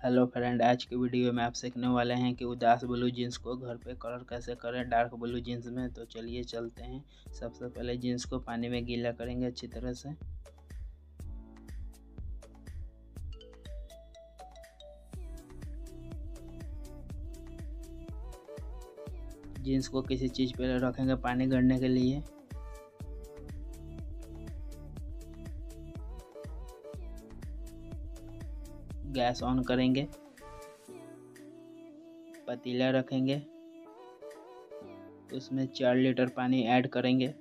Hello friend, आज की video में आप सीखने वाले हैं कि उदास ब्लू जीन्स को घर पे कलर कैसे करें डार्क ब्लू जीन्स में। तो चलिए चलते हैं। सबसे पहले जीन्स को पानी में गीला करेंगे अच्छी तरह से। जीन्स को किसी चीज़ पे रखेंगे पानी गड़ने के लिए। गैस ऑन करेंगे, पतीला रखेंगे, उसमें 4 लीटर पानी ऐड करेंगे।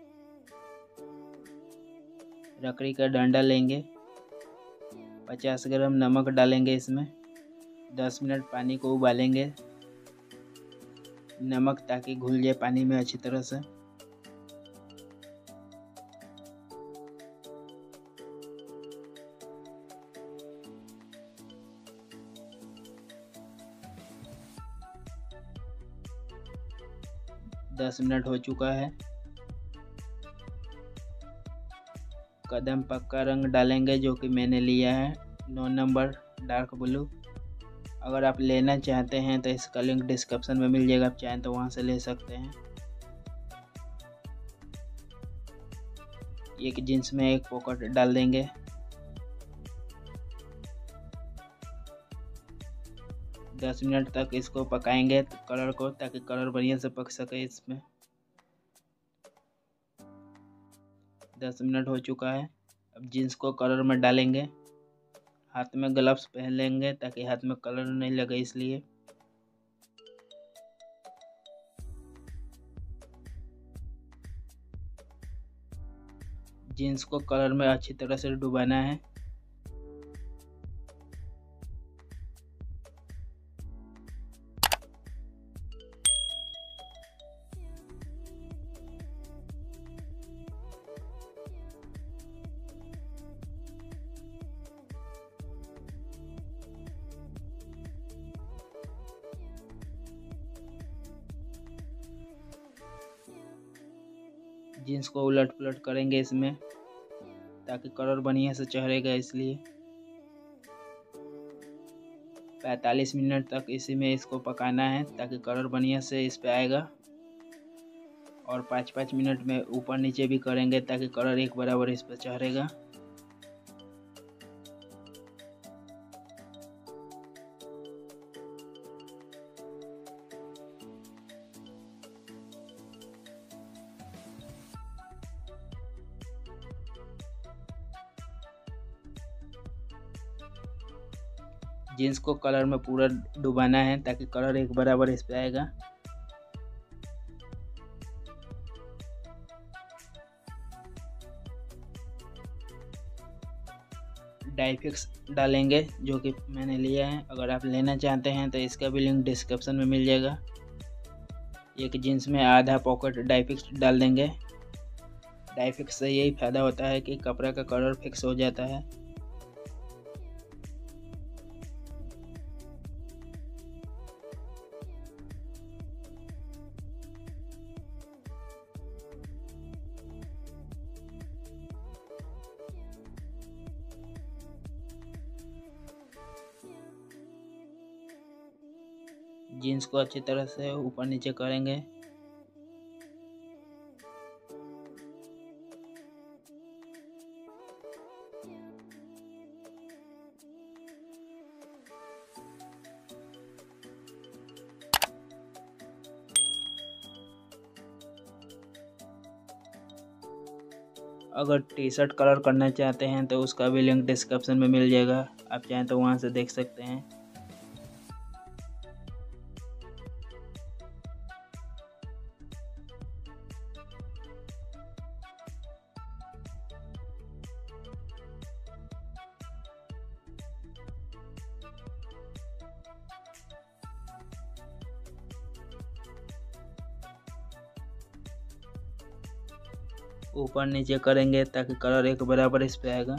लकड़ी का डंडा लेंगे, 50 ग्राम नमक डालेंगे इसमें। 10 मिनट पानी को उबालेंगे, नमक ताकि घुल जाए पानी में अच्छी तरह से। दस मिनट हो चुका है। कदम पक्का रंग डालेंगे जो कि मैंने लिया है 9 नंबर डार्क ब्लू। अगर आप लेना चाहते हैं तो इसका लिंक डिस्क्रिप्शन में मिल जाएगा, आप चाहें तो वहां से ले सकते हैं। एक जींस में एक पॉकेट डाल देंगे। दस मिनट तक इसको पकाएंगे कलर को, ताकि कलर बढ़िया से पक सके इसमें। 10 मिनट हो चुका है। अब जीन्स को कलर में डालेंगे। हाथ में ग्लव्स पहन लेंगे ताकि हाथ में कलर नहीं लगे, इसलिए। जीन्स को कलर में अच्छी तरह से डुबाना है। जीन्स को उलट पुलट करेंगे इसमें, ताकि कलर बढ़िया से चढ़ेगा, इसलिए। 45 मिनट तक इसी में इसको पकाना है ताकि कलर बढ़िया से इस पे आएगा। और 5-5 मिनट में ऊपर नीचे भी करेंगे ताकि कलर एक बराबर इस पे चढ़ेगा। जीन्स को कलर में पूरा डुबाना है ताकि कलर एक बराबर इस पे आएगा। डाईफिक्स डालेंगे जो कि मैंने लिया है। अगर आप लेना चाहते हैं तो इसका भी लिंक डिस्क्रिप्शन में मिल जाएगा। एक जीन्स में आधा पॉकेट डाईफिक्स डाल देंगे। डाईफिक्स से यही फायदा होता है कि कपड़ा का कलर फिक्स हो जाता है। जीन्स को अच्छी तरह से ऊपर नीचे करेंगे। अगर टी शर्ट कलर करना चाहते हैं तो उसका भी लिंक डिस्क्रिप्शन में मिल जाएगा, आप चाहें तो वहां से देख सकते हैं। ऊपर नीचे करेंगे ताकि कलर एक बराबर इस पे आएगा।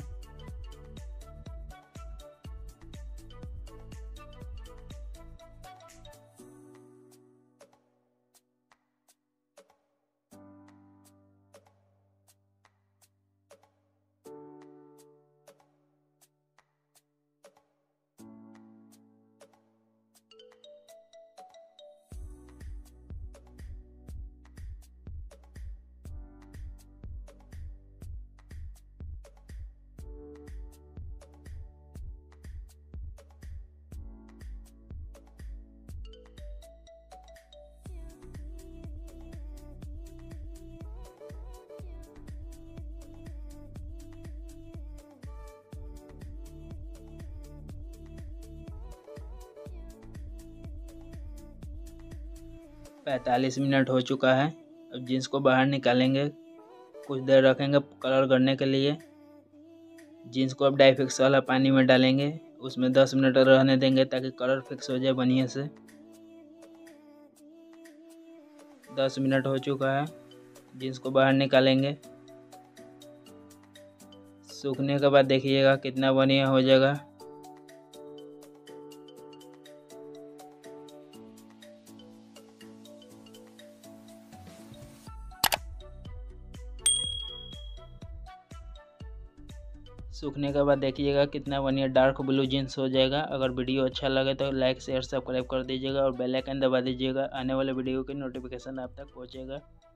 45 मिनट हो चुका है। अब जीन्स को बाहर निकालेंगे, कुछ देर रखेंगे कलर करने के लिए। जीन्स को अब डाईफिक्स वाला पानी में डालेंगे, उसमें 10 मिनट रहने देंगे ताकि कलर फिक्स हो जाए बढ़िया से। 10 मिनट हो चुका है, जीन्स को बाहर निकालेंगे। सूखने के बाद देखिएगा कितना बढ़िया हो जाएगा। सूखने के बाद देखिएगा कितना बढ़िया डार्क ब्लू जीन्स हो जाएगा। अगर वीडियो अच्छा लगे तो लाइक शेयर सब्सक्राइब कर दीजिएगा और बेल आइकन दबा दीजिएगा। आने वाले वीडियो की नोटिफिकेशन आप तक पहुँचेगा।